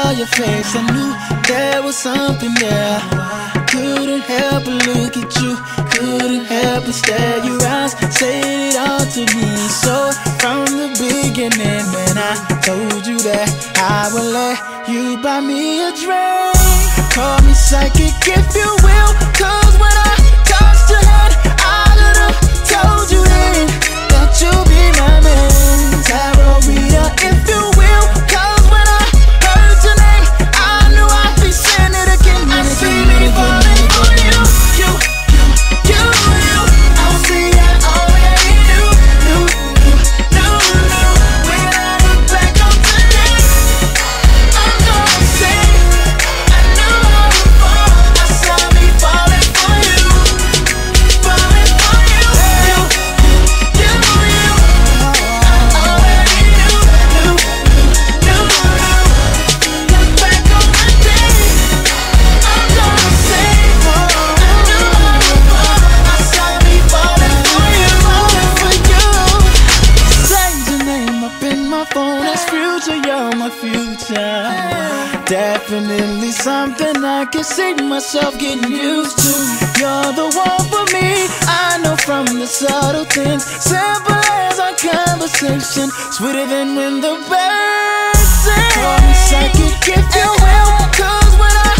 saw your face, I knew there was something there. Couldn't help but look at you, couldn't help but stare. Your eyes said it all to me. So from the beginning, when I told you that I would let you buy me a drink, call me psychic if you will, 'cause when I touched your hand, I could've told you then that you'll be my man. Tarot reader if you will, 'cause when I heard your name, I knew I'd be saying it again. I see me falling for you, you. I see I already knew. When I look back on today, I'm gonna say I knew I would fall. I saw me falling for you, falling for you. I already knew. Look back on my day, I'm gonna say I knew I would fall. I saw me falling for you, falling for you. Save your name up in my phone, that's future, you're my future. Definitely something I can see myself getting used to. You're the one for me, I know from the subtle things. Simple as our conversation, sweeter than when the birds sing. Call me psychic if you will, 'cause when I